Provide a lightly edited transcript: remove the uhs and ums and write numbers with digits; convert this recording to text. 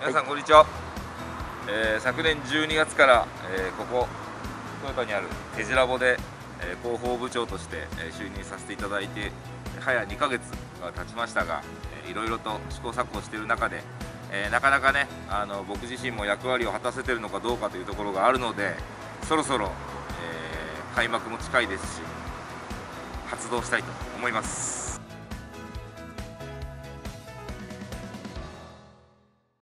皆さんこんにちは。昨年12月から、ここトヨタにあるテジラボで、広報部長として、就任させていただいて早2ヶ月が経ちましたが、いろいろと試行錯誤している中で、なかなかね僕自身も役割を果たせているのかどうかというところがあるので、そろそろ、開幕も近いですし発動したいと思います。